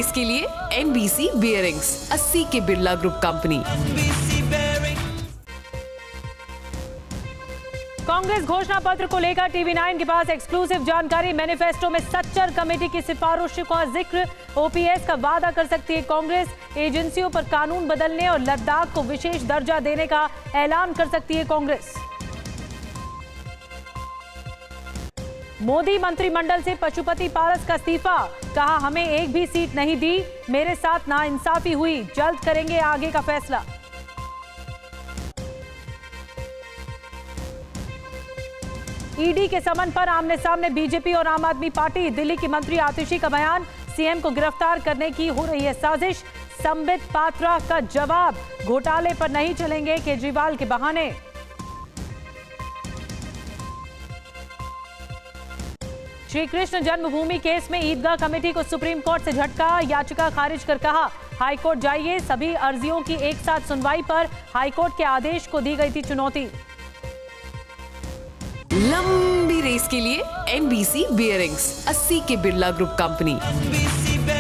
Race के लिए NBC Bearings, 80 के बिरला ग्रुप कंपनी। कांग्रेस घोषणा पत्र को लेकर TV9 के पास एक्सक्लूसिव जानकारी। मैनिफेस्टो में सच्चर कमेटी की सिफारिशों का जिक्र। OPS का वादा कर सकती है कांग्रेस। एजेंसियों पर कानून बदलने और लद्दाख को विशेष दर्जा देने का ऐलान कर सकती है कांग्रेस। मोदी मंत्रिमंडल से पशुपति पारस का इस्तीफा। कहा, हमें एक भी सीट नहीं दी, मेरे साथ नाइंसाफी हुई, जल्द करेंगे आगे का फैसला। ईडी के समन पर आमने सामने बीजेपी और आम आदमी पार्टी। दिल्ली की मंत्री आतिशी का बयान, सीएम को गिरफ्तार करने की हो रही है साजिश। संबित पात्रा का जवाब, घोटाले पर नहीं चलेंगे केजरीवाल के बहाने। श्री कृष्ण जन्मभूमि केस में ईदगाह कमेटी को सुप्रीम कोर्ट से झटका। याचिका खारिज कर कहा, हाईकोर्ट जाइए। सभी अर्जियों की एक साथ सुनवाई पर हाईकोर्ट के आदेश को दी गई थी चुनौती। लंबी रेस के लिए NBC Bearings, 80 के बिरला ग्रुप कंपनी।